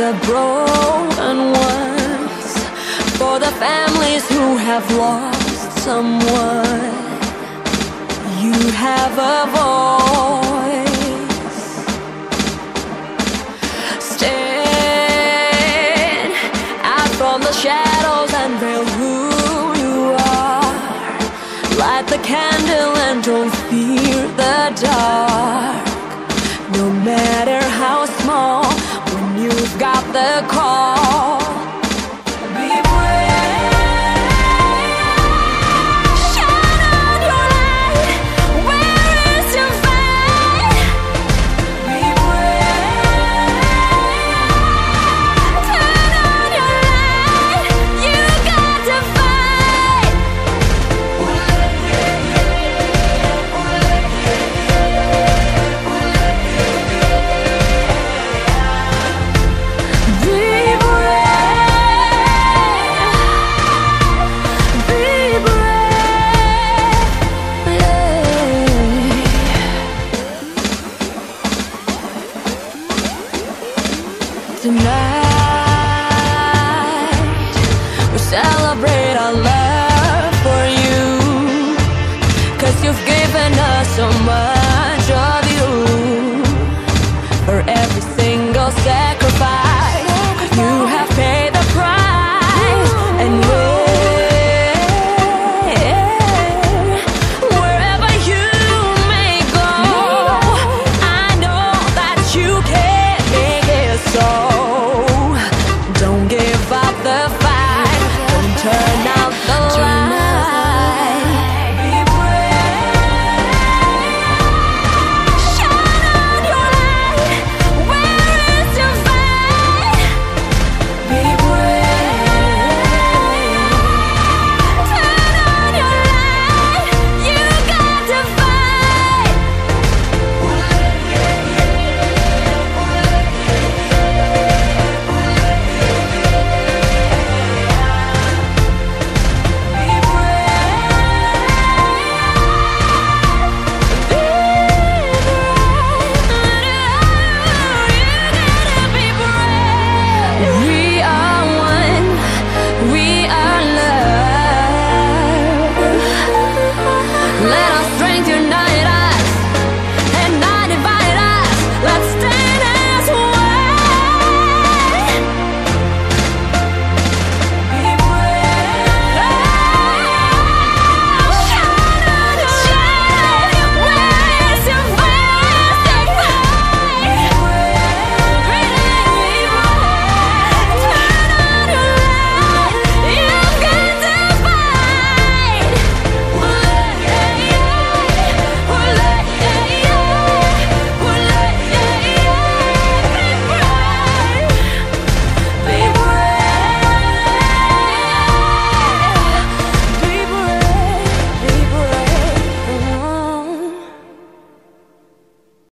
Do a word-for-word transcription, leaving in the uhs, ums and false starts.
the broken ones, for the families who have lost someone. You have a voice. Stand out from the shadows and reveal who you are. Light the candle and don't fear the dark. No matter how small, when you've got the call, be brave. Shine on your light. Where is your fight? Be brave. Turn on your light. You got to fight. Be brave. Be brave. Tonight we celebrate our love for you, 'cause you've given us so much.